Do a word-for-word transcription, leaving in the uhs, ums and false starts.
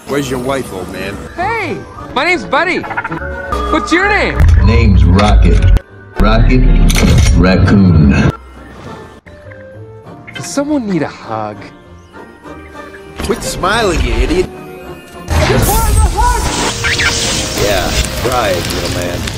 Where's your wife, old man? Hey, my name's Buddy. What's your name? Name's Rocket. Rocket Raccoon. Does someone need a hug? Quit smiling, you idiot. Just want a hug! Yeah, try it, little man.